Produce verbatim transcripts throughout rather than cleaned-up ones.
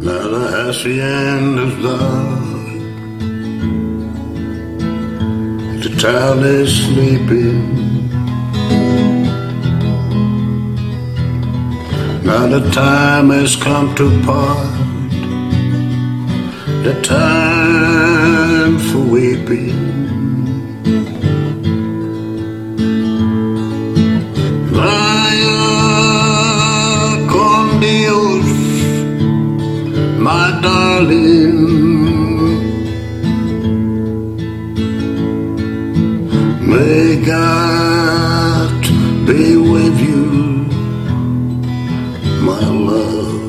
Now the hacienda's dark, the town is sleeping. Now the time has come to part, the time for weeping. Vaya con Dios, my darling. May God be with you, my love.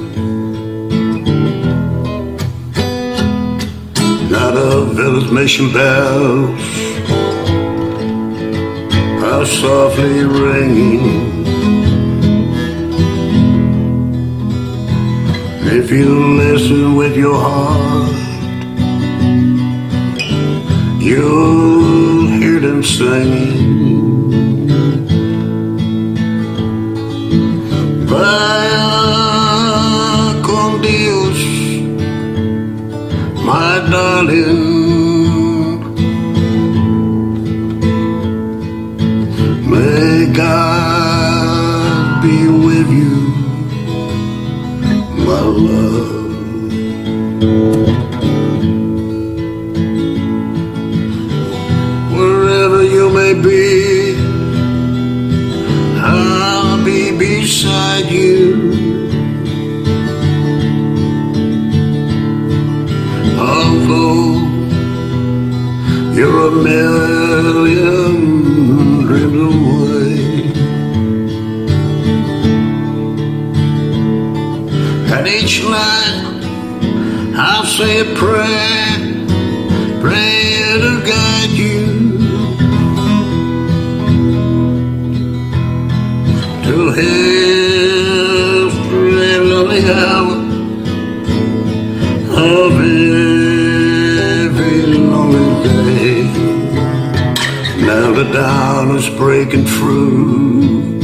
Now the village mission bells are softly ringing. If you listen with your heart, you'll hear them singing. Vaya con Dios, my darling. May God be with you, my love. Wherever you may be, I'll be beside you. Although you're a million dreams away, and each night I'll say a prayer, prayer to guide you to His lonely hour of every lonely day. Now the dawn is breaking through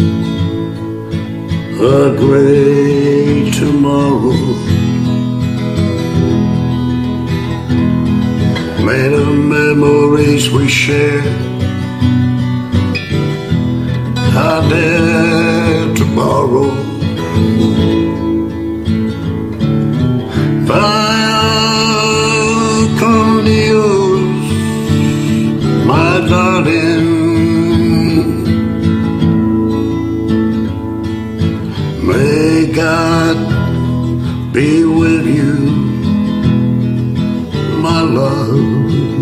a great tomorrow. May the memories we share I dare to borrow. Vaya con Dios, my darling. May God be with you, my love.